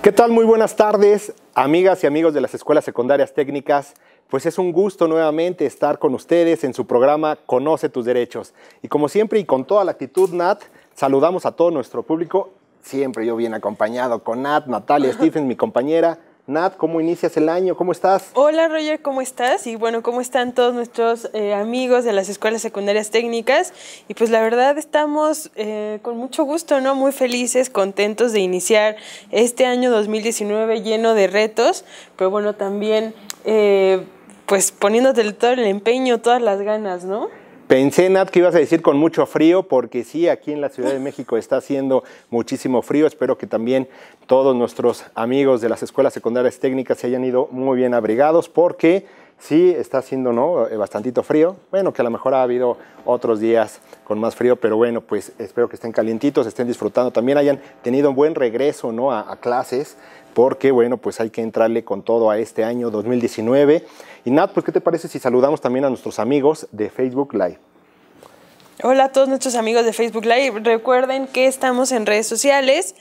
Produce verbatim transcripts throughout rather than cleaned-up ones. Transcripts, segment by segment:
¿Qué tal? Muy buenas tardes, amigas y amigos de las escuelas secundarias técnicas. Pues es un gusto nuevamente estar con ustedes en su programa Conoce tus Derechos. Y como siempre y con toda la actitud, Nat, saludamos a todo nuestro público. Siempre yo bien acompañado con Nat, Natalia Stephens, mi compañera. Nat, ¿cómo inicias el año? ¿Cómo estás? Hola Roger, ¿cómo estás? Y bueno, ¿cómo están todos nuestros eh, amigos de las escuelas secundarias técnicas? Y pues la verdad estamos eh, con mucho gusto, ¿no? Muy felices, contentos de iniciar este año dos mil diecinueve lleno de retos, pero bueno, también eh, pues poniéndote todo el empeño, todas las ganas, ¿no? Pensé, Nat, que ibas a decir con mucho frío, porque sí, aquí en la Ciudad de México está haciendo muchísimo frío. Espero que también todos nuestros amigos de las escuelas secundarias técnicas se hayan ido muy bien abrigados, porque sí está haciendo, ¿no?, bastantito frío. Bueno, que a lo mejor ha habido otros días con más frío, pero bueno, pues espero que estén calientitos, estén disfrutando. También hayan tenido un buen regreso, ¿no?, a, a clases, porque bueno, pues hay que entrarle con todo a este año dos mil diecinueve. Y Nat, pues ¿qué te parece si saludamos también a nuestros amigos de Facebook Live? Hola a todos nuestros amigos de Facebook Live. Recuerden que estamos en redes sociales,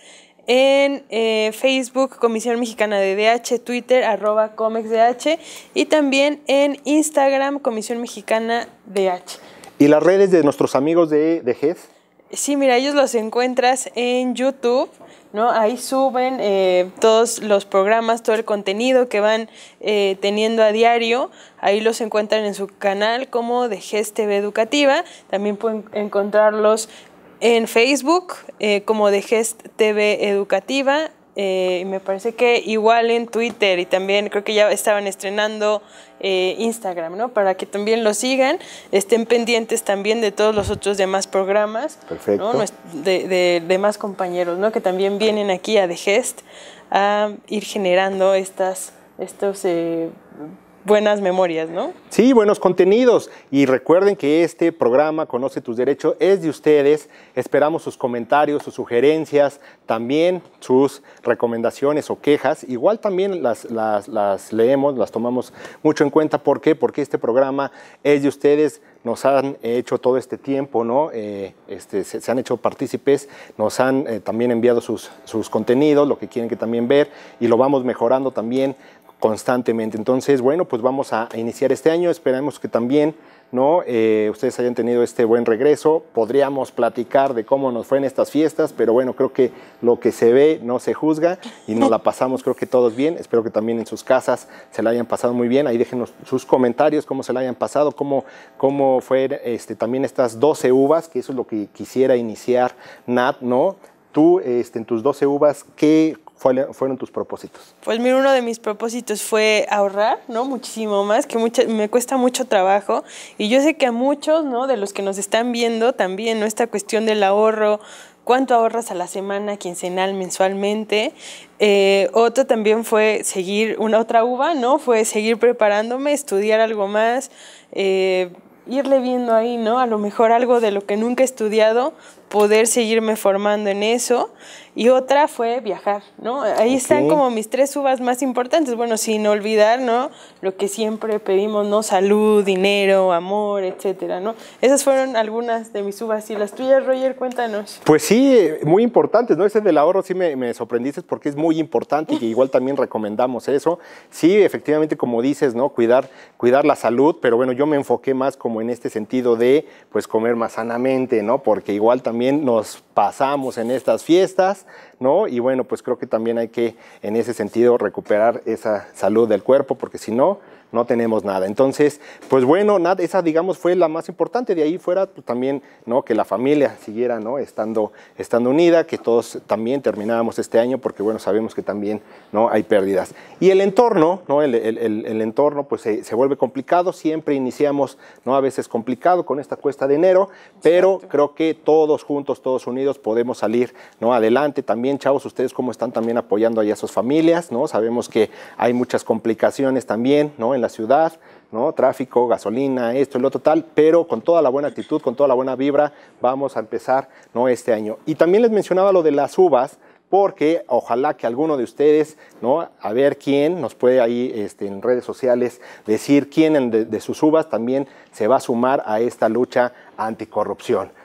en eh, Facebook, Comisión Mexicana de D H, Twitter, arroba ComexDH, y también en Instagram, Comisión Mexicana D H. ¿Y las redes de nuestros amigos de, de G E S? Sí, mira, ellos los encuentras en YouTube, ¿no? Ahí suben eh, todos los programas, todo el contenido que van eh, teniendo a diario. Ahí los encuentran en su canal como de G E S T V Educativa. También pueden encontrarlos en Facebook eh, como de G E S T V Educativa. Eh, me parece que igual en Twitter, y también creo que ya estaban estrenando eh, Instagram, ¿no? Para que también lo sigan, estén pendientes también de todos los otros demás programas. Perfecto. ¿No? De, de demás compañeros, ¿no?, que también vienen aquí a The G E S T a ir generando estas estos, eh, buenas memorias, ¿no? Sí, buenos contenidos. Y recuerden que este programa Conoce tus Derechos es de ustedes. Esperamos sus comentarios, sus sugerencias, también sus recomendaciones o quejas. Igual también las, las, las leemos, las tomamos mucho en cuenta. ¿Por qué? Porque este programa es de ustedes. Nos han hecho todo este tiempo, ¿no? Eh, este, se, se han hecho partícipes, nos han eh, también enviado sus, sus contenidos, lo que quieren que también ver, y lo vamos mejorando también constantemente. Entonces, bueno, pues vamos a iniciar este año. Esperamos que también, ¿no?, eh, ustedes hayan tenido este buen regreso. Podríamos platicar de cómo nos fue en estas fiestas, pero bueno, creo que lo que se ve no se juzga y nos la pasamos, creo que todos bien. Espero que también en sus casas se la hayan pasado muy bien. Ahí déjenos sus comentarios, cómo se la hayan pasado, cómo, cómo fue este, también estas doce uvas, que eso es lo que quisiera iniciar, Nat, ¿no? Tú, este, en tus doce uvas, ¿qué fueron tus propósitos? Pues mira, uno de mis propósitos fue ahorrar, ¿no? Muchísimo más, que mucha, me cuesta mucho trabajo, y yo sé que a muchos, ¿no?, de los que nos están viendo también, ¿no?, esta cuestión del ahorro, cuánto ahorras a la semana, quincenal, mensualmente. Eh, otro también fue seguir, una otra uva, ¿no?, fue seguir preparándome, estudiar algo más, eh, irle viendo ahí, ¿no?, a lo mejor algo de lo que nunca he estudiado, poder seguirme formando en eso. Y otra fue viajar, ¿no? Ahí okay. Están como mis tres uvas más importantes. Bueno, sin olvidar, ¿no?, lo que siempre pedimos, ¿no?, salud, dinero, amor, etcétera, ¿no? Esas fueron algunas de mis uvas. ¿Y las tuyas, Roger? Cuéntanos. Pues sí, muy importantes, ¿no? Ese del ahorro sí me, me sorprendiste, porque es muy importante y que igual también recomendamos eso. Sí, efectivamente, como dices, ¿no?, cuidar, cuidar la salud, pero bueno, yo me enfoqué más como en este sentido de, pues, comer más sanamente, ¿no? Porque igual también nos pasamos en estas fiestas, ¿no? Y bueno, pues creo que también hay que, en ese sentido, recuperar esa salud del cuerpo, porque si no, no tenemos nada. Entonces, pues bueno, nada, esa, digamos, fue la más importante. De ahí fuera, pues, también, ¿no?, que la familia siguiera, ¿no?, estando, estando unida, que todos también terminábamos este año, porque bueno, sabemos que también, ¿no?, hay pérdidas. Y el entorno, ¿no?, el, el, el, el entorno, pues se, se vuelve complicado. Siempre iniciamos, ¿no?, a veces complicado con esta cuesta de enero, pero exacto, creo que todos juntos, todos unidos podemos salir, ¿no?, adelante. También, chavos, ustedes cómo están también apoyando ahí a sus familias, ¿no? Sabemos que hay muchas complicaciones también, ¿no?, en la ciudad, ¿no? Tráfico, gasolina, esto, lo otro tal, pero con toda la buena actitud, con toda la buena vibra, vamos a empezar, ¿no?, este año. Y también les mencionaba lo de las uvas, porque ojalá que alguno de ustedes, ¿no?, a ver quién nos puede ahí este, en redes sociales decir quién de, de sus uvas también se va a sumar a esta lucha anticorrupción.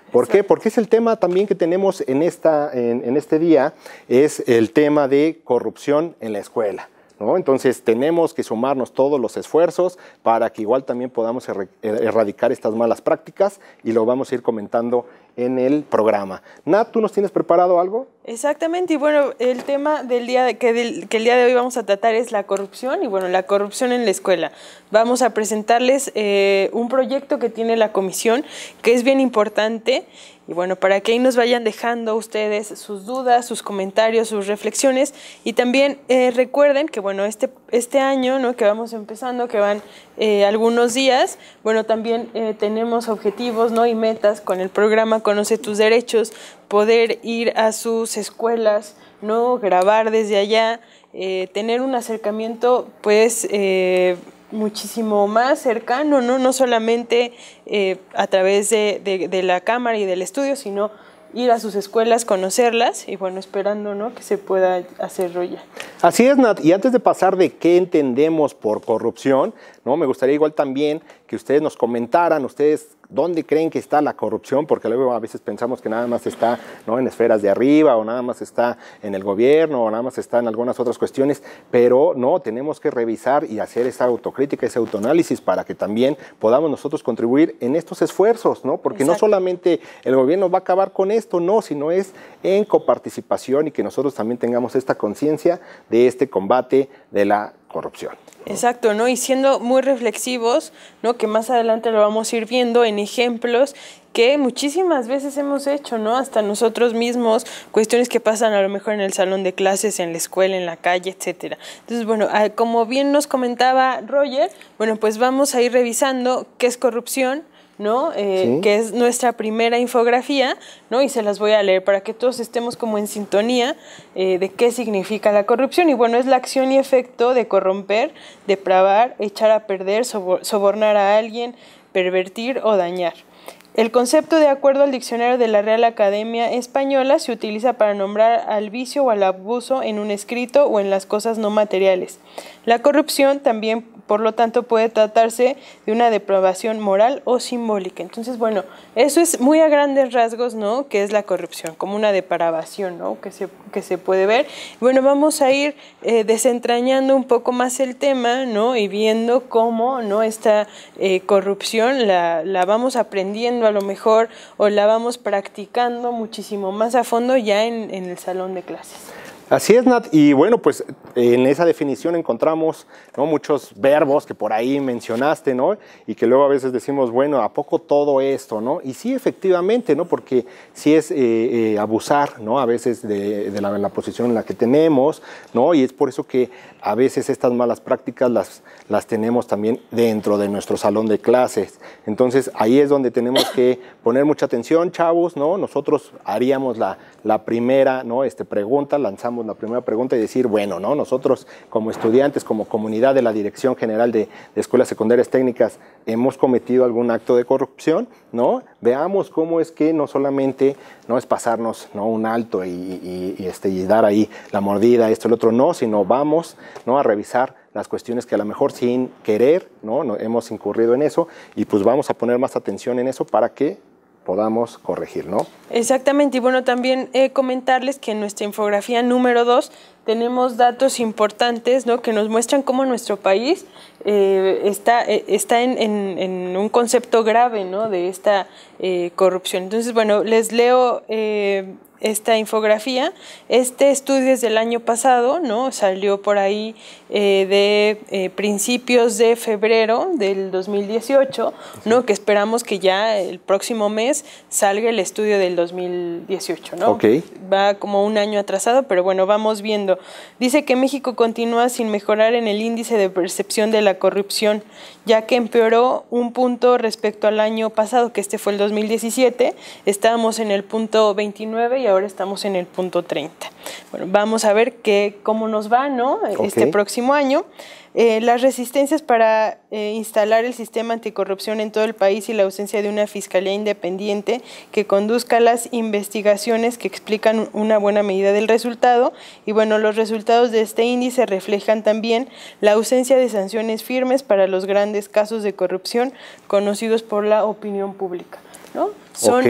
¿Por Exacto. qué? Porque es el tema también que tenemos en, esta, en, en este día, es el tema de corrupción en la escuela, ¿no? Entonces tenemos que sumarnos todos los esfuerzos para que igual también podamos er erradicar estas malas prácticas y lo vamos a ir comentando en el programa. Nat, ¿tú nos tienes preparado algo? Exactamente, y bueno, el tema del día de, que, del, que el día de hoy vamos a tratar es la corrupción, y bueno, la corrupción en la escuela. Vamos a presentarles eh, un proyecto que tiene la comisión, que es bien importante, y bueno, para que ahí nos vayan dejando ustedes sus dudas, sus comentarios, sus reflexiones, y también eh, recuerden que bueno, este, este año, ¿no?, que vamos empezando, que van eh, algunos días, bueno, también eh, tenemos objetivos, ¿no?, y metas con el programa Conoce tus Derechos, poder ir a sus escuelas, ¿no?, grabar desde allá, eh, tener un acercamiento, pues, eh, muchísimo más cercano, no, no solamente eh, a través de, de, de la cámara y del estudio, sino ir a sus escuelas, conocerlas y bueno, esperando, ¿no?, que se pueda hacerlo ya. Así es, Nat, y antes de pasar de qué entendemos por corrupción, ¿no?, me gustaría igual también que ustedes nos comentaran, ustedes dónde creen que está la corrupción, porque luego a veces pensamos que nada más está, ¿no?, en esferas de arriba, o nada más está en el gobierno, o nada más está en algunas otras cuestiones, pero no, tenemos que revisar y hacer esa autocrítica, ese autoanálisis para que también podamos nosotros contribuir en estos esfuerzos, ¿no? Porque Exacto. no solamente el gobierno va a acabar con esto, no, sino es en coparticipación y que nosotros también tengamos esta conciencia de este combate de la corrupción. Exacto, ¿no? Y siendo muy reflexivos, ¿no?, que más adelante lo vamos a ir viendo en ejemplos que muchísimas veces hemos hecho, ¿no?, hasta nosotros mismos, cuestiones que pasan a lo mejor en el salón de clases, en la escuela, en la calle, etcétera. Entonces, bueno, como bien nos comentaba Roger, bueno, pues vamos a ir revisando qué es corrupción, ¿no? Eh, sí. Que es nuestra primera infografía, ¿no? Y se las voy a leer para que todos estemos como en sintonía eh, de qué significa la corrupción. Y bueno, es la acción y efecto de corromper, depravar, echar a perder, sobor- sobornar a alguien, pervertir o dañar. El concepto, de acuerdo al diccionario de la Real Academia Española, se utiliza para nombrar al vicio o al abuso en un escrito o en las cosas no materiales. La corrupción también, por lo tanto, puede tratarse de una depravación moral o simbólica. Entonces, bueno, eso es muy a grandes rasgos, ¿no?, que es la corrupción, como una depravación, ¿no?, que se, que se puede ver. Bueno, vamos a ir eh, desentrañando un poco más el tema, ¿no?, y viendo cómo, ¿no?, esta eh, corrupción la, la vamos aprendiendo a lo mejor o la vamos practicando muchísimo más a fondo ya en, en el salón de clases. Así es, Nat, y bueno, pues en esa definición encontramos, ¿no?, muchos verbos que por ahí mencionaste, ¿no?, y que luego a veces decimos, bueno, ¿a poco todo esto, no? Y sí, efectivamente, ¿no?, porque sí es eh, eh, abusar, ¿no?, a veces de, de la, la posición en la que tenemos, ¿no?, y es por eso que a veces estas malas prácticas las, las tenemos también dentro de nuestro salón de clases. Entonces, ahí es donde tenemos que poner mucha atención, chavos, ¿no? Nosotros haríamos la, la primera, ¿no?, este, pregunta, lanzamos la primera pregunta y decir, bueno, ¿no?, nosotros como estudiantes, como comunidad de la Dirección General de, de Escuelas Secundarias Técnicas, ¿hemos cometido algún acto de corrupción? ¿No? Veamos cómo es que no solamente no es pasarnos, ¿no?, un alto y, y, y, este, y dar ahí la mordida, esto, el otro, no, sino vamos, ¿no?, a revisar las cuestiones que a lo mejor sin querer, ¿no?, no hemos incurrido en eso, y pues vamos a poner más atención en eso para que podamos corregir, ¿no? Exactamente, y bueno, también eh, comentarles que en nuestra infografía número dos tenemos datos importantes, ¿no?, que nos muestran cómo nuestro país eh, está, eh, está en, en, en un concepto grave, ¿no?, de esta eh, corrupción. Entonces, bueno, les leo eh, esta infografía. Este estudio es del año pasado, ¿no?, salió por ahí eh, de eh, principios de febrero del dos mil dieciocho, ¿no?, que esperamos que ya el próximo mes salga el estudio del dos mil dieciocho, ¿no? Okay. Va como un año atrasado, pero bueno, vamos viendo. Dice que México continúa sin mejorar en el índice de percepción de la corrupción, ya que empeoró un punto respecto al año pasado, que este fue el dos mil diecisiete, estábamos en el punto veintinueve y ahora estamos en el punto treinta. Bueno, vamos a ver que, cómo nos va, ¿no?, okay, este próximo año. Eh, las resistencias para eh, instalar el sistema anticorrupción en todo el país y la ausencia de una fiscalía independiente que conduzca las investigaciones que explican una buena medida del resultado. Y bueno, los resultados de este índice reflejan también la ausencia de sanciones firmes para los grandes casos de corrupción conocidos por la opinión pública, ¿no? Son okay.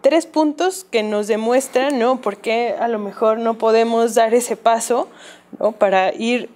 tres puntos que nos demuestran, ¿no?, por qué a lo mejor no podemos dar ese paso, ¿no?, para ir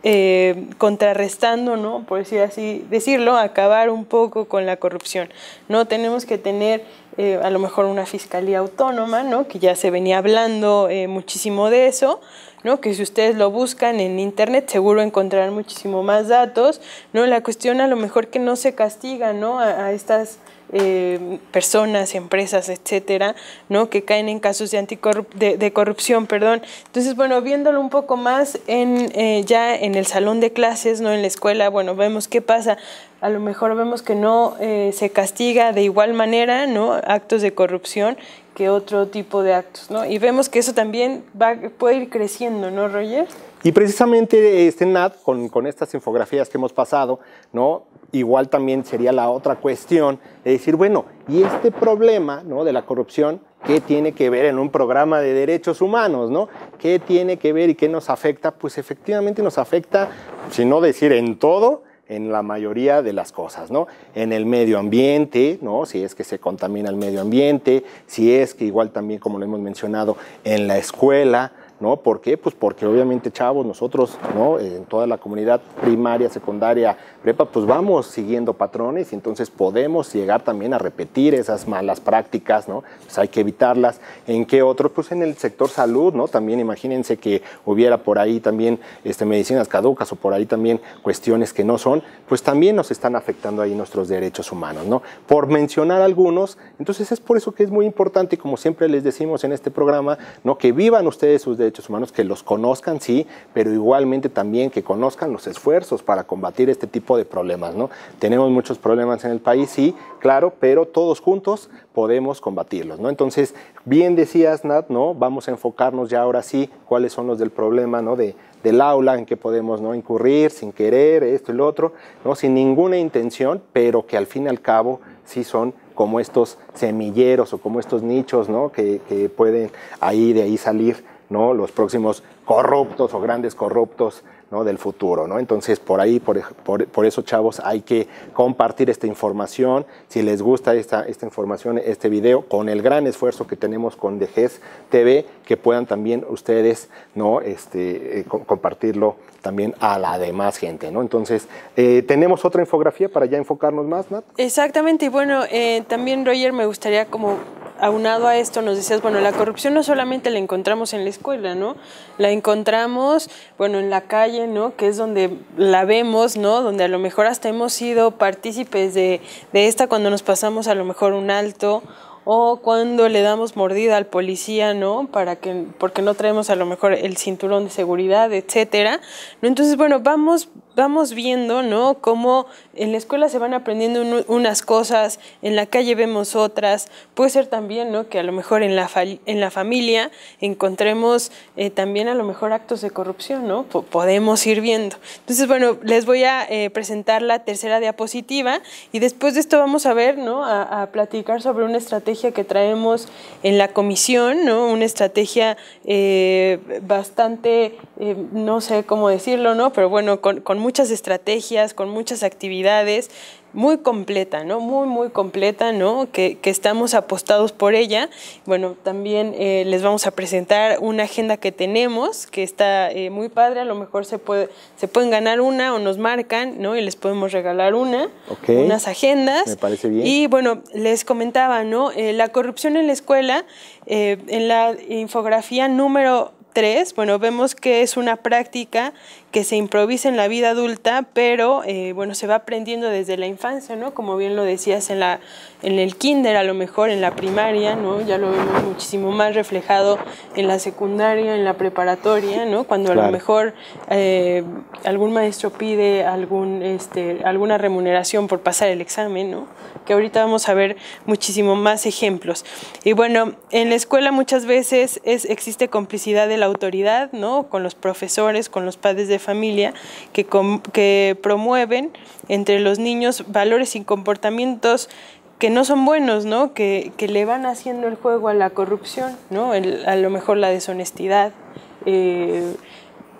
eh, contrarrestando, ¿no?, por decir así, decirlo, acabar un poco con la corrupción, ¿no? Tenemos que tener eh, a lo mejor una fiscalía autónoma, ¿no?, que ya se venía hablando eh, muchísimo de eso, ¿no?, que si ustedes lo buscan en internet seguro encontrarán muchísimo más datos, ¿no? La cuestión a lo mejor que no se castiga, ¿no?, a, a estas eh, personas, empresas, etcétera, ¿no?, que caen en casos de, anticorrup de, de corrupción, perdón. Entonces, bueno, viéndolo un poco más en, eh, ya en el salón de clases, ¿no?, en la escuela, bueno, vemos qué pasa. A lo mejor vemos que no eh, se castiga de igual manera, ¿no?, actos de corrupción que otro tipo de actos, ¿no? Y vemos que eso también va, puede ir creciendo, ¿no, Roger? Y precisamente, este, Nat, con, con estas infografías que hemos pasado, ¿no?, igual también sería la otra cuestión de decir, bueno, y este problema, ¿no?, de la corrupción, ¿qué tiene que ver en un programa de derechos humanos, ¿no? ¿Qué tiene que ver y qué nos afecta? Pues efectivamente nos afecta, si no decir en todo, en la mayoría de las cosas, ¿no? En el medio ambiente, ¿no?, si es que se contamina el medio ambiente, si es que igual también, como lo hemos mencionado, en la escuela, ¿no? ¿Por qué? Pues porque obviamente, chavos, nosotros, ¿no?, en toda la comunidad primaria, secundaria, prepa, pues vamos siguiendo patrones y entonces podemos llegar también a repetir esas malas prácticas, ¿no? Pues hay que evitarlas. ¿En qué otro? Pues en el sector salud, ¿no? También imagínense que hubiera por ahí también este, medicinas caducas o por ahí también cuestiones que no son, pues también nos están afectando ahí nuestros derechos humanos, ¿no? Por mencionar algunos, entonces es por eso que es muy importante, como siempre les decimos en este programa, ¿no?, que vivan ustedes sus derechos humanos, que los conozcan, sí, pero igualmente también que conozcan los esfuerzos para combatir este tipo de problemas, ¿no? Tenemos muchos problemas en el país, sí, claro, pero todos juntos podemos combatirlos, ¿no? Entonces, bien decías, Nat, ¿no?, vamos a enfocarnos ya ahora sí cuáles son los del problema, ¿no?, de, del aula, en que podemos, ¿no?, incurrir sin querer, esto y lo otro, ¿no?, sin ninguna intención, pero que al fin y al cabo sí son como estos semilleros o como estos nichos, ¿no?, que, que pueden ahí de ahí salir, ¿no?, los próximos corruptos o grandes corruptos, ¿no?, del futuro, ¿no? Entonces, por ahí, por, por, por eso, chavos, hay que compartir esta información. Si les gusta esta, esta información, este video, con el gran esfuerzo que tenemos con D G E S T V, que puedan también ustedes, ¿no?, este, eh, compartirlo también a la demás gente, ¿no? Entonces, eh, ¿tenemos otra infografía para ya enfocarnos más, Nat? Exactamente, y bueno, eh, también, Roger, me gustaría como aunado a esto, nos decías, bueno, la corrupción no solamente la encontramos en la escuela, ¿no? La encontramos, bueno, en la calle, ¿no?, que es donde la vemos, ¿no?, donde a lo mejor hasta hemos sido partícipes de, de esta cuando nos pasamos a lo mejor un alto, o cuando le damos mordida al policía, ¿no?, para que, porque no traemos a lo mejor el cinturón de seguridad, etcétera, ¿no? Entonces, bueno, vamos, vamos viendo, ¿no?, cómo en la escuela se van aprendiendo un, unas cosas, en la calle vemos otras, puede ser también, ¿no?, que a lo mejor en la, en la familia encontremos eh, también a lo mejor actos de corrupción, ¿no?, P podemos ir viendo. Entonces, bueno, les voy a eh, presentar la tercera diapositiva y después de esto vamos a ver, ¿no?, a, a platicar sobre una estrategia que traemos en la comisión, ¿no?, una estrategia eh, bastante, eh, no sé cómo decirlo, ¿no?, pero bueno, con, con muchas estrategias, con muchas actividades, muy completa, ¿no?, muy, muy completa, ¿no?, que, que estamos apostados por ella. Bueno, también eh, les vamos a presentar una agenda que tenemos, que está eh, muy padre, a lo mejor se, puede, se pueden ganar una o nos marcan, ¿no?, y les podemos regalar una, okay, unas agendas. Me parece bien. Y bueno, les comentaba, ¿no?, eh, la corrupción en la escuela, eh, en la infografía número tres, bueno, vemos que es una práctica que se improvisa en la vida adulta, pero eh, bueno, se va aprendiendo desde la infancia, ¿no? Como bien lo decías, en, la, en el kinder, a lo mejor en la primaria, ¿no? Ya lo vemos muchísimo más reflejado en la secundaria, en la preparatoria, ¿no? Cuando claro, a lo mejor eh, algún maestro pide algún, este, alguna remuneración por pasar el examen, ¿no? Que ahorita vamos a ver muchísimo más ejemplos. Y bueno, en la escuela muchas veces es, existe complicidad de la autoridad, ¿no? Con los profesores, con los padres de familia, que, com, que promueven entre los niños valores y comportamientos que no son buenos, ¿no? Que, que le van haciendo el juego a la corrupción, ¿no? El, a lo mejor la deshonestidad, eh,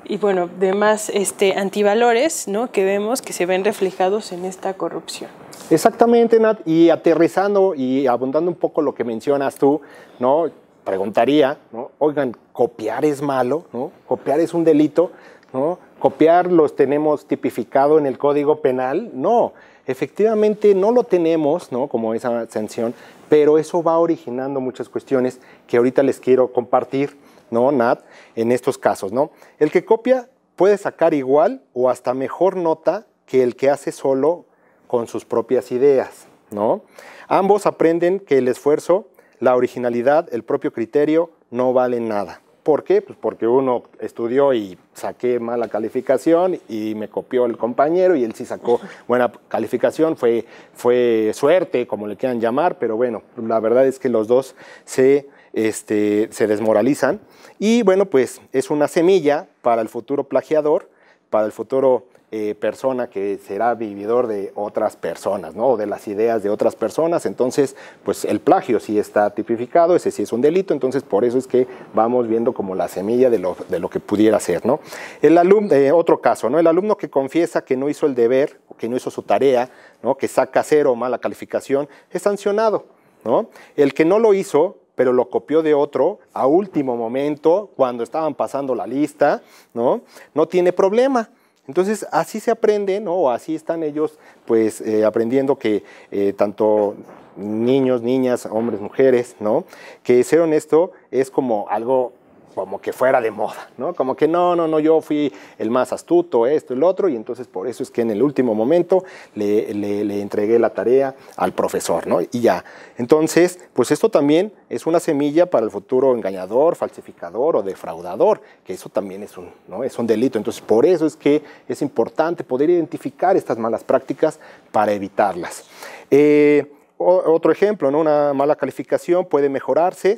y bueno, demás este, antivalores, ¿no? Que vemos que se ven reflejados en esta corrupción. Exactamente, Nat, y aterrizando y abundando un poco lo que mencionas tú, ¿no? Preguntaría, ¿no? Oigan, ¿copiar es malo? ¿No? ¿Copiar es un delito? ¿No? ¿Copiar los tenemos tipificado en el Código Penal? No, efectivamente no lo tenemos, ¿no? Como esa sanción, pero eso va originando muchas cuestiones que ahorita les quiero compartir, ¿no, Nat? En estos casos, ¿no? El que copia puede sacar igual o hasta mejor nota que el que hace solo con sus propias ideas, ¿no? Ambos aprenden que el esfuerzo, la originalidad, el propio criterio no valen nada. ¿Por qué? Pues porque uno estudió y saqué mala calificación y me copió el compañero y él sí sacó buena calificación, fue, fue suerte, como le quieran llamar, pero bueno, la verdad es que los dos se, este, se desmoralizan y bueno, pues es una semilla para el futuro plagiador, para el futuro Eh, persona que será vividor de otras personas, ¿no? O de las ideas de otras personas. Entonces, pues el plagio sí está tipificado, ese sí es un delito, entonces por eso es que vamos viendo como la semilla de lo, de lo que pudiera ser, ¿no? El alumno, eh, otro caso, ¿no? El alumno que confiesa que no hizo el deber, o que no hizo su tarea, ¿no? Que saca cero o mala calificación, es sancionado, ¿no? El que no lo hizo, pero lo copió de otro a último momento, cuando estaban pasando la lista, ¿no? No tiene problema. Entonces, así se aprende, ¿no? O así están ellos, pues, eh, aprendiendo que eh, tanto niños, niñas, hombres, mujeres, ¿no? Que ser honesto es como algo como que fuera de moda, ¿no? Como que no, no, no, yo fui el más astuto, esto, el otro, y entonces por eso es que en el último momento le, le, le entregué la tarea al profesor, ¿no? Y ya. Entonces, pues esto también es una semilla para el futuro engañador, falsificador o defraudador, que eso también es un, ¿no? Es un delito. Entonces, por eso es que es importante poder identificar estas malas prácticas para evitarlas. Eh, otro ejemplo, ¿no? Una mala calificación puede mejorarse,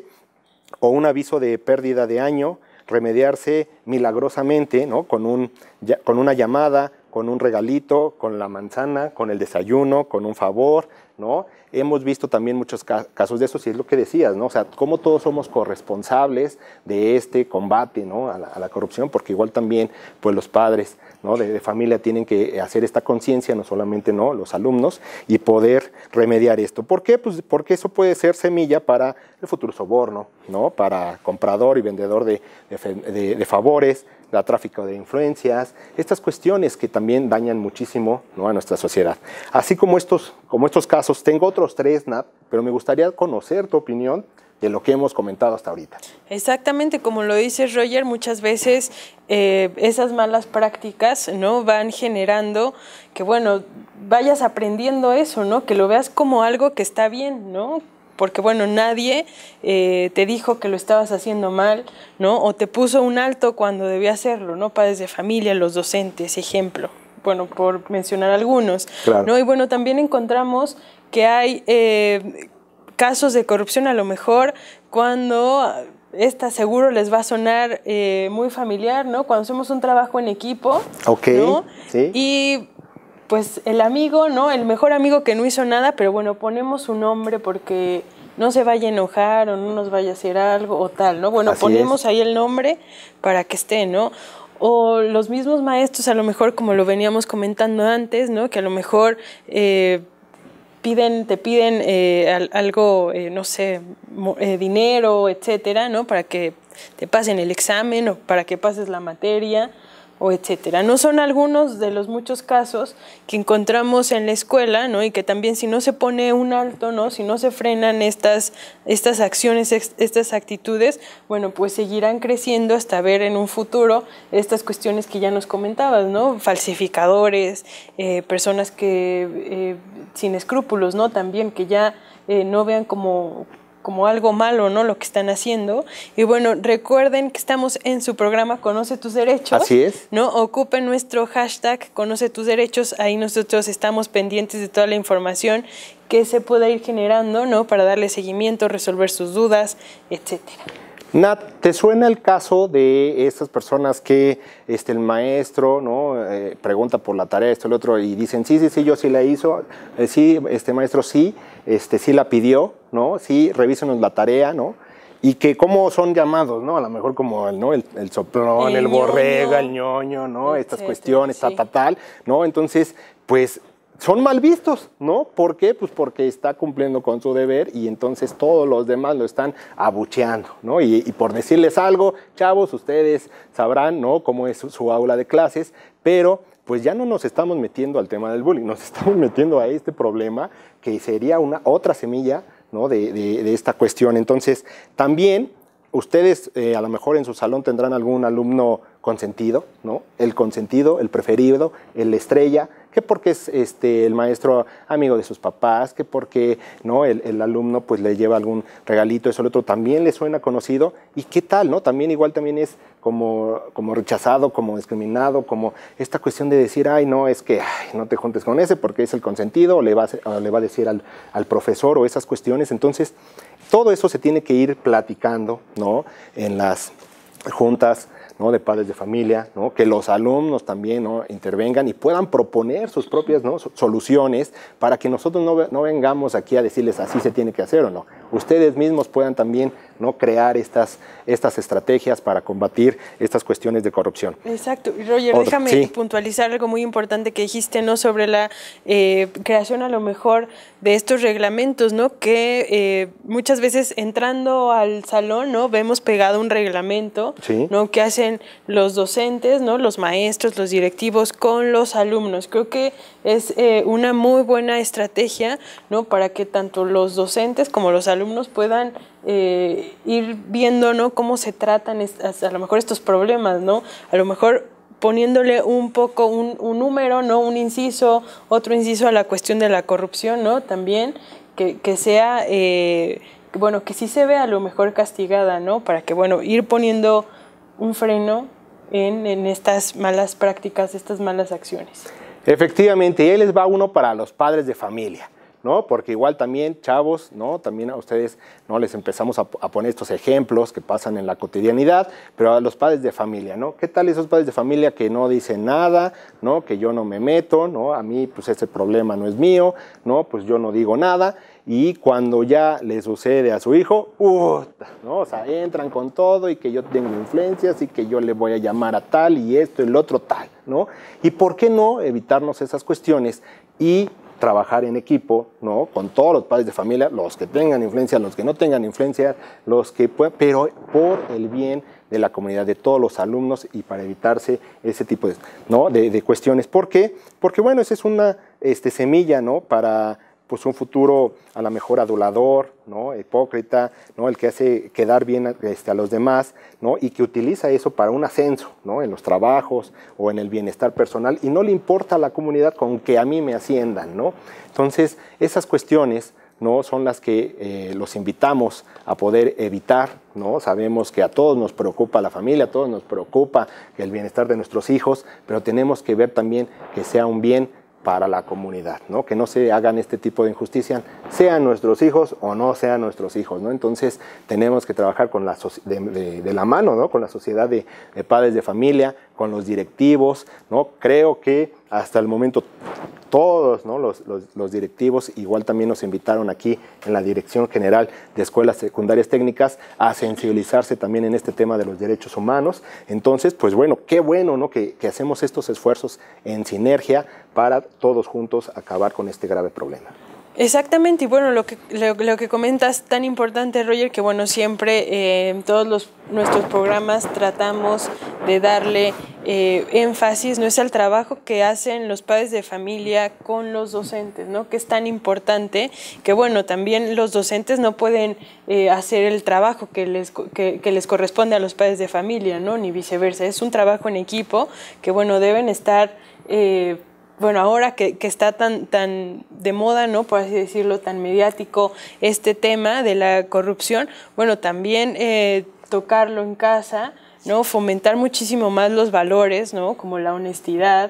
o un aviso de pérdida de año, remediarse milagrosamente, ¿no? Con, un, con una llamada, con un regalito, con la manzana, con el desayuno, con un favor, ¿no? Hemos visto también muchos ca casos de eso, y es lo que decías, ¿no? O sea, cómo todos somos corresponsables de este combate, ¿no? a, la, a la corrupción, porque igual también, pues los padres, ¿no? de, de familia tienen que hacer esta conciencia, no solamente, ¿no? los alumnos, y poder remediar esto. ¿Por qué? Pues porque eso puede ser semilla para el futuro soborno, ¿no? Para comprador y vendedor de, de, de, de favores, la tráfico de influencias, estas cuestiones que también dañan muchísimo, ¿no? a nuestra sociedad. Así como estos, como estos casos, tengo otros tres, Nat, pero me gustaría conocer tu opinión de lo que hemos comentado hasta ahorita. Exactamente, como lo dice Roger, muchas veces eh, esas malas prácticas, ¿no? van generando que, bueno, vayas aprendiendo eso, ¿no? Que lo veas como algo que está bien, ¿no? Porque, bueno, nadie eh, te dijo que lo estabas haciendo mal, ¿no? O te puso un alto cuando debía hacerlo, ¿no? Padres de familia, los docentes, ejemplo. Bueno, por mencionar algunos, claro. ¿no? Y bueno, también encontramos que hay eh, casos de corrupción a lo mejor cuando esta seguro les va a sonar eh, muy familiar, ¿no? Cuando hacemos un trabajo en equipo, Ok, ¿no? sí. Y pues el amigo, ¿no? El mejor amigo que no hizo nada, pero bueno, ponemos su nombre porque no se vaya a enojar o no nos vaya a hacer algo o tal, ¿no? Bueno, Así ponemos es. ahí el nombre para que esté, ¿no? O los mismos maestros, a lo mejor, como lo veníamos comentando antes, ¿no? Que a lo mejor eh, piden, te piden eh, algo, eh, no sé, eh, dinero, etcétera, ¿no? Para que te pasen el examen o para que pases la materia, o etcétera. No son algunos de los muchos casos que encontramos en la escuela, ¿no? Y que también si no se pone un alto, ¿no? Si no se frenan estas, estas acciones, estas actitudes, bueno, pues seguirán creciendo hasta ver en un futuro estas cuestiones que ya nos comentabas, ¿no? Falsificadores, eh, personas que eh, sin escrúpulos, ¿no? También que ya eh, no vean como como algo malo, ¿no? Lo que están haciendo. Y bueno, recuerden que estamos en su programa Conoce tus Derechos. Así es. ¿no? Ocupen nuestro hashtag Conoce tus Derechos. Ahí nosotros estamos pendientes de toda la información que se pueda ir generando, ¿no? Para darle seguimiento, resolver sus dudas, etcétera. Nat, ¿te suena el caso de estas personas que este, el maestro, ¿no? eh, pregunta por la tarea, esto, el otro, y dicen, sí, sí, sí, yo sí la hizo, eh, sí, este maestro sí, este, sí la pidió, ¿no? Sí, revísenos la tarea, ¿no? y que cómo son llamados, ¿no? A lo mejor como el, ¿no? el, el soplón, el, el borrega, el ñoño, ¿no? Etcétera, estas cuestiones, sí. tal, tal, tal, ¿no? Entonces, pues son mal vistos, ¿no? ¿Por qué? Pues porque está cumpliendo con su deber y entonces todos los demás lo están abucheando, ¿no? Y, y por decirles algo, chavos, ustedes sabrán, ¿no? Cómo es su, su aula de clases, pero pues ya no nos estamos metiendo al tema del bullying, nos estamos metiendo a este problema que sería una otra semilla, ¿no? de, de, de esta cuestión. Entonces, también ustedes eh, a lo mejor en su salón tendrán algún alumno consentido, ¿no? El consentido, el preferido, el estrella, que porque es este, el maestro amigo de sus papás, que porque ¿no? el, el alumno pues le lleva algún regalito, eso, el otro también le suena conocido, y qué tal, ¿no? También igual también es como, como rechazado, como discriminado, como esta cuestión de decir, ay, no, es que ay, no te juntes con ese porque es el consentido, o le va a, o le va a decir al, al profesor, o esas cuestiones. Entonces, todo eso se tiene que ir platicando, ¿no? En las juntas, ¿no? de padres de familia, ¿no? que los alumnos también, ¿no? intervengan y puedan proponer sus propias, ¿no? soluciones para que nosotros no, no vengamos aquí a decirles así se tiene que hacer o no. Ustedes mismos puedan también, ¿no? crear estas, estas estrategias para combatir estas cuestiones de corrupción. Exacto. Roger, Otro, déjame sí. puntualizar algo muy importante que dijiste, ¿no? sobre la eh, creación a lo mejor de estos reglamentos, ¿no? que eh, muchas veces entrando al salón, ¿no? vemos pegado un reglamento, Sí. ¿no? que hace los docentes, ¿no? los maestros, los directivos con los alumnos. Creo que es eh, una muy buena estrategia, ¿no? para que tanto los docentes como los alumnos puedan eh, ir viendo, ¿no? cómo se tratan estas, a lo mejor estos problemas, ¿no? A lo mejor poniéndole un poco un, un número, ¿no? un inciso, otro inciso a la cuestión de la corrupción, ¿no? también que, que sea, eh, bueno, que sí se vea a lo mejor castigada, ¿no? para que, bueno, ir poniendo un freno en, en estas malas prácticas, estas malas acciones. Efectivamente, y ahí les va uno para los padres de familia, ¿no? Porque igual también, chavos, ¿no? También a ustedes, ¿no? Les empezamos a, a poner estos ejemplos que pasan en la cotidianidad, pero a los padres de familia, ¿no? ¿Qué tal esos padres de familia que no dicen nada, ¿no? Que yo no me meto, ¿no? A mí, pues, ese problema no es mío, ¿no? Pues yo no digo nada. Y cuando ya le sucede a su hijo, uh, ¿no? O sea, entran con todo y que yo tengo influencias y que yo le voy a llamar a tal y esto y el otro tal, ¿no? ¿Y por qué no evitarnos esas cuestiones y trabajar en equipo, ¿no? Con todos los padres de familia, los que tengan influencia, los que no tengan influencia, los que puedan, pero por el bien de la comunidad, de todos los alumnos y para evitarse ese tipo de, ¿no? de, de cuestiones. ¿Por qué? Porque, bueno, esa es una este, semilla, ¿no? Para pues un futuro a lo mejor adulador, ¿no? hipócrita, ¿no? el que hace quedar bien a, este, a los demás, ¿no? y que utiliza eso para un ascenso, ¿no? en los trabajos o en el bienestar personal y no le importa a la comunidad con que a mí me asciendan, ¿no? Entonces, esas cuestiones, ¿no? son las que eh, los invitamos a poder evitar, ¿no? Sabemos que a todos nos preocupa la familia, a todos nos preocupa el bienestar de nuestros hijos, pero tenemos que ver también que sea un bien para la comunidad, ¿no? Que no se hagan este tipo de injusticia, sean nuestros hijos o no sean nuestros hijos, ¿no? Entonces tenemos que trabajar con la de, de, de la mano, ¿no? Con la sociedad de, de padres de familia, con los directivos, ¿no? Creo que hasta el momento todos, ¿no? los, los, los directivos igual también nos invitaron aquí en la Dirección General de Escuelas Secundarias Técnicas a sensibilizarse también en este tema de los derechos humanos. Entonces, pues bueno, qué bueno, ¿no? que, que hacemos estos esfuerzos en sinergia para todos juntos acabar con este grave problema. Exactamente, y bueno, lo que, lo, lo que comentas tan importante, Roger, que bueno, siempre eh, en todos los, nuestros programas tratamos de darle eh, énfasis, ¿no? es el trabajo que hacen los padres de familia con los docentes, ¿no? que es tan importante, que bueno, también los docentes no pueden eh, hacer el trabajo que les, que, que les corresponde a los padres de familia, ¿no? ni viceversa, es un trabajo en equipo que bueno, deben estar... Eh, Bueno, ahora que, que está tan, tan de moda, ¿no? por así decirlo, tan mediático este tema de la corrupción, bueno, también eh, tocarlo en casa, ¿no? fomentar muchísimo más los valores, ¿no? como la honestidad,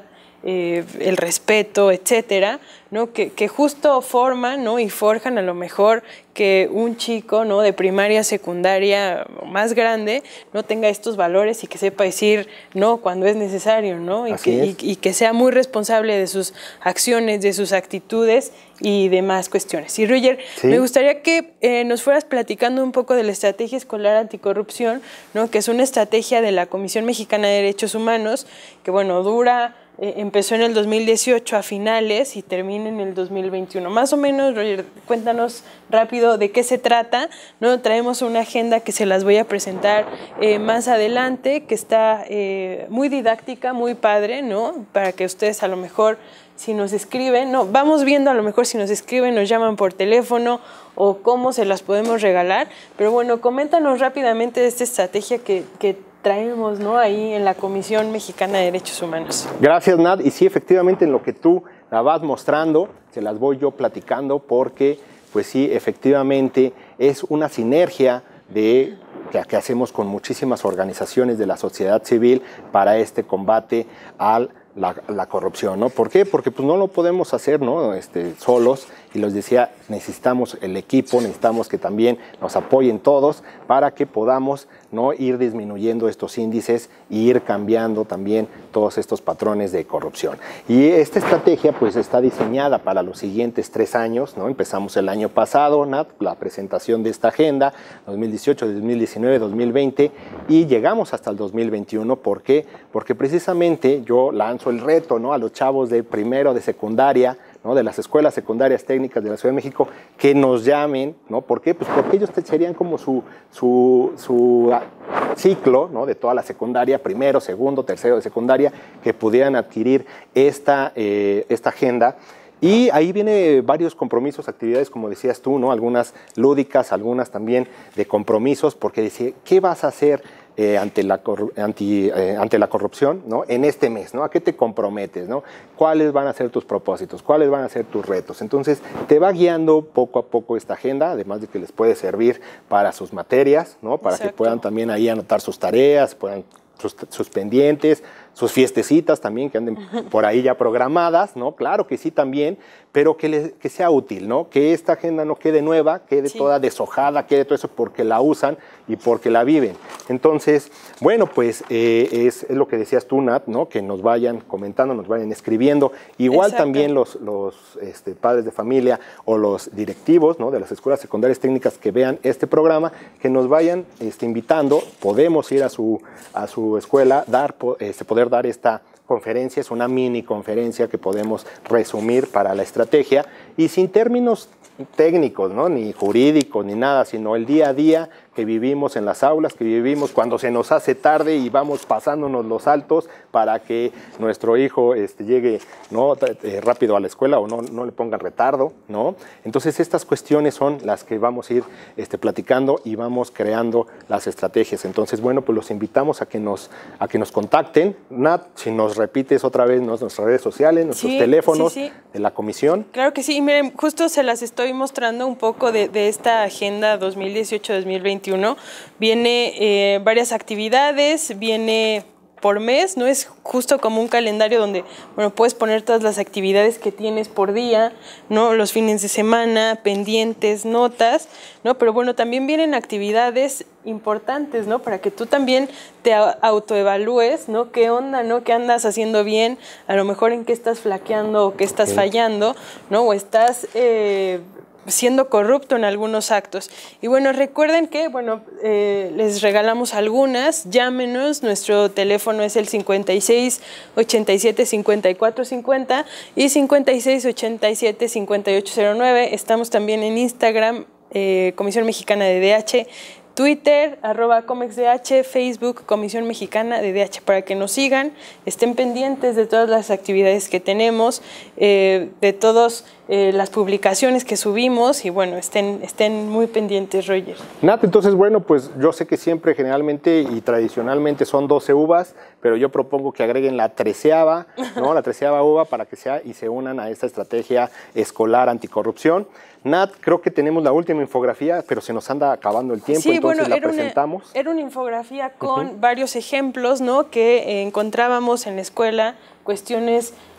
eh, el respeto, etcétera, ¿no? Que, que justo forman, ¿no? Y forjan a lo mejor que un chico, ¿no? De primaria, secundaria o más grande no tenga estos valores y que sepa decir no cuando es necesario, ¿no? Y que, y, y que sea muy responsable de sus acciones, de sus actitudes y demás cuestiones. Y Roger, ¿sí? Me gustaría que eh, nos fueras platicando un poco de la Estrategia Escolar Anticorrupción, ¿no? Que es una estrategia de la Comisión Mexicana de Derechos Humanos que, bueno, dura... Eh, empezó en el dos mil dieciocho a finales y termina en el dos mil veintiuno. Más o menos, Roger, cuéntanos rápido de qué se trata, ¿no? Traemos una agenda que se las voy a presentar eh, más adelante, que está eh, muy didáctica, muy padre, ¿no? Para que ustedes a lo mejor, si nos escriben, no, vamos viendo a lo mejor si nos escriben, nos llaman por teléfono o cómo se las podemos regalar. Pero bueno, coméntanos rápidamente de esta estrategia que, que traemos, ¿no? Ahí en la Comisión Mexicana de Derechos Humanos. Gracias, Nat. Y sí, efectivamente, en lo que tú la vas mostrando, se las voy yo platicando porque, pues sí, efectivamente, es una sinergia de, que, que hacemos con muchísimas organizaciones de la sociedad civil para este combate a la, la corrupción, ¿no? ¿Por qué? Porque pues no lo podemos hacer, ¿no? Este, solos, y les decía, necesitamos el equipo, necesitamos que también nos apoyen todos para que podamos, ¿no? Ir disminuyendo estos índices e ir cambiando también todos estos patrones de corrupción. Y esta estrategia pues está diseñada para los siguientes tres años, ¿no? Empezamos el año pasado, Nat, la presentación de esta agenda, dos mil dieciocho, dos mil diecinueve, dos mil veinte, y llegamos hasta el dos mil veintiuno. ¿Por qué? Porque precisamente yo lanzo el reto, ¿no? A los chavos de primero, de secundaria, ¿no? De las escuelas secundarias técnicas de la Ciudad de México, que nos llamen, ¿no? ¿Por qué? Pues porque ellos serían como su, su, su ciclo, ¿no? De toda la secundaria, primero, segundo, tercero de secundaria, que pudieran adquirir esta, eh, esta agenda. Y ahí viene varios compromisos, actividades, como decías tú, ¿no? Algunas lúdicas, algunas también de compromisos, porque decía, ¿qué vas a hacer Eh, ante, la anti, eh, ante la corrupción, ¿no? En este mes, ¿no? ¿A qué te comprometes, ¿no? ¿Cuáles van a ser tus propósitos? ¿Cuáles van a ser tus retos? Entonces, te va guiando poco a poco esta agenda, además de que les puede servir para sus materias, ¿no? Para Exacto. que puedan también ahí anotar sus tareas, puedan sus, sus pendientes, sus fiestecitas también que anden por ahí ya programadas, ¿no? Claro que sí también, pero que, le, que sea útil, ¿no? Que esta agenda no quede nueva, quede sí. toda deshojada, quede todo eso porque la usan y porque la viven. Entonces, bueno, pues eh, es, es lo que decías tú, Nat, ¿no? Que nos vayan comentando, nos vayan escribiendo. Igual Exacto. también los, los este, padres de familia o los directivos, ¿no? De las escuelas secundarias técnicas que vean este programa, que nos vayan este, invitando. Podemos ir a su, a su escuela, dar, este, poder dar esta conferencia, es una mini conferencia que podemos resumir para la estrategia y sin términos técnicos, ¿no? Ni jurídicos ni nada, sino el día a día que vivimos en las aulas, que vivimos cuando se nos hace tarde y vamos pasándonos los saltos para que nuestro hijo este, llegue, ¿no? eh, rápido a la escuela o no, no le pongan retardo, ¿no? Entonces estas cuestiones son las que vamos a ir este, platicando y vamos creando las estrategias. Entonces, bueno, pues los invitamos a que nos, a que nos contacten. Nat, si nos repites otra vez ¿no? nuestras redes sociales, nuestros sí, teléfonos sí, sí. de la comisión. Claro que sí, y miren, justo se las estoy mostrando un poco de, de esta agenda dos mil dieciocho dos mil veintiuno. Viene eh, varias actividades, viene por mes, no es justo como un calendario donde, bueno, puedes poner todas las actividades que tienes por día, ¿no? Los fines de semana, pendientes, notas, ¿no? Pero bueno, también vienen actividades importantes, ¿no? Para que tú también te autoevalúes, ¿no? ¿Qué onda, no? ¿Qué andas haciendo bien? A lo mejor en qué estás flaqueando o qué estás sí. fallando, ¿no? O estás eh, siendo corrupto en algunos actos. Y bueno, recuerden que, bueno, eh, les regalamos algunas, llámenos, nuestro teléfono es el cincuenta y seis, ochenta y siete, cincuenta y cuatro cincuenta y cincuenta y seis, ochenta y siete, cincuenta y ocho cero nueve. Estamos también en Instagram, eh, Comisión Mexicana de D H, Twitter, arroba ComexDH, Facebook, Comisión Mexicana de D H, para que nos sigan, estén pendientes de todas las actividades que tenemos, eh, de todas eh, las publicaciones que subimos y bueno, estén, estén muy pendientes, Roger. Nat, entonces bueno, pues yo sé que siempre, generalmente y tradicionalmente son doce uvas, pero yo propongo que agreguen la treceava, ¿no? La treceava uva para que sea y se unan a esta estrategia escolar anticorrupción. Nat, creo que tenemos la última infografía, pero se nos anda acabando el tiempo, sí, entonces bueno, la era presentamos. Una, era una infografía con uh-huh. varios ejemplos, ¿no? Que eh, encontrábamos en la escuela, cuestiones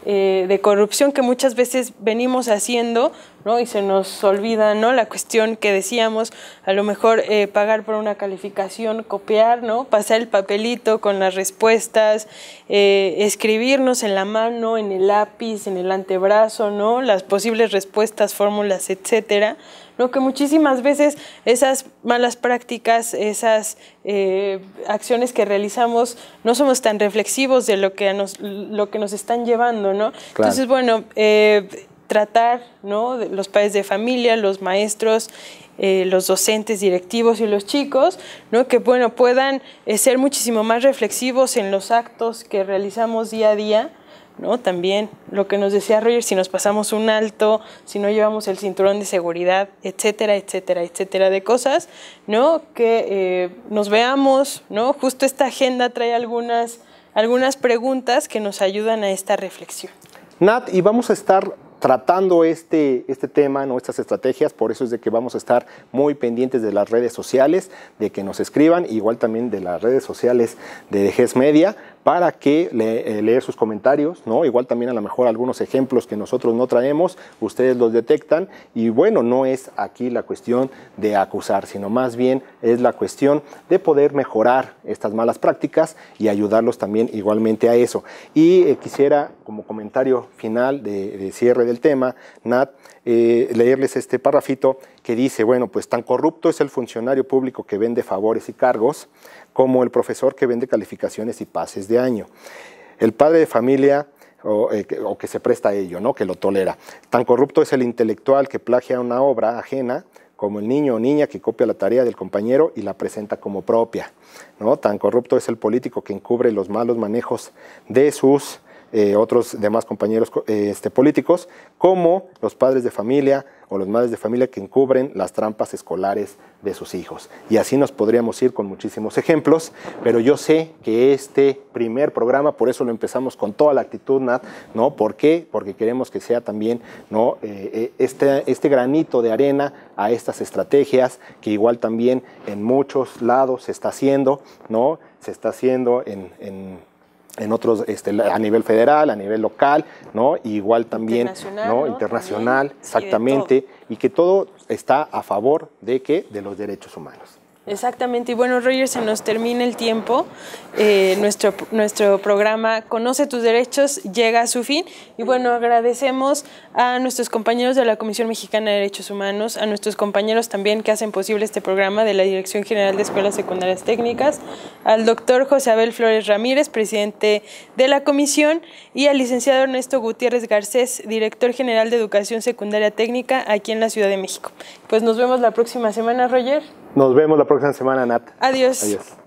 eh, de corrupción que muchas veces venimos haciendo, ¿no? Y se nos olvida, ¿no? La cuestión que decíamos, a lo mejor eh, pagar por una calificación, copiar, ¿no? Pasar el papelito con las respuestas, eh, escribirnos en la mano, en el lápiz, en el antebrazo, ¿no? Las posibles respuestas, fórmulas, etcétera, ¿no? Que muchísimas veces esas malas prácticas, esas eh, acciones que realizamos, no somos tan reflexivos de lo que nos, lo que nos están llevando, ¿no? Claro. Entonces, bueno, eh, tratar, ¿no? De los padres de familia, los maestros, eh, los docentes, directivos y los chicos, ¿no? Que bueno, puedan eh, ser muchísimo más reflexivos en los actos que realizamos día a día, ¿no? También lo que nos decía Roger, si nos pasamos un alto, si no llevamos el cinturón de seguridad, etcétera, etcétera, etcétera, de cosas, ¿no? Que eh, nos veamos, ¿no? Justo esta agenda trae algunas, algunas preguntas que nos ayudan a esta reflexión. Nat, y vamos a estar tratando este, este tema, ¿no? Estas estrategias, por eso es de que vamos a estar muy pendientes de las redes sociales, de que nos escriban, igual también de las redes sociales de G E S Media, para que le, eh, leer sus comentarios, ¿no? Igual también a lo mejor algunos ejemplos que nosotros no traemos, ustedes los detectan, y bueno, no es aquí la cuestión de acusar, sino más bien es la cuestión de poder mejorar estas malas prácticas y ayudarlos también igualmente a eso. Y eh, quisiera, como comentario final de, de cierre del tema, Nat, eh, leerles este parrafito que dice, bueno, pues tan corrupto es el funcionario público que vende favores y cargos como el profesor que vende calificaciones y pases de año. El padre de familia o, eh, que, o que se presta a ello, ¿no? Que lo tolera. Tan corrupto es el intelectual que plagia una obra ajena como el niño o niña que copia la tarea del compañero y la presenta como propia, ¿no? Tan corrupto es el político que encubre los malos manejos de sus Eh, otros demás compañeros eh, este, políticos, como los padres de familia o los madres de familia que encubren las trampas escolares de sus hijos. Y así nos podríamos ir con muchísimos ejemplos, pero yo sé que este primer programa, por eso lo empezamos con toda la actitud, Nat, ¿no? ¿Por qué? Porque queremos que sea también, ¿no? eh, este, este granito de arena a estas estrategias, que igual también en muchos lados se está haciendo, ¿no? Se está haciendo en... en en otros, este, a nivel federal, a nivel local, ¿no? Igual también, internacional, ¿no? ¿no? Internacional, También, exactamente, y, y que todo está a favor de ¿qué? De los derechos humanos. Exactamente, y bueno, Roger, se nos termina el tiempo, eh, nuestro, nuestro programa Conoce tus derechos llega a su fin, y bueno, agradecemos a nuestros compañeros de la Comisión Mexicana de Derechos Humanos, a nuestros compañeros también que hacen posible este programa de la Dirección General de Escuelas Secundarias Técnicas, al doctor José Abel Flores Ramírez, presidente de la comisión, y al licenciado Ernesto Gutiérrez Garcés, director general de Educación Secundaria Técnica aquí en la Ciudad de México. Pues nos vemos la próxima semana, Roger. Nos vemos la próxima semana, Nat. Adiós. Adiós.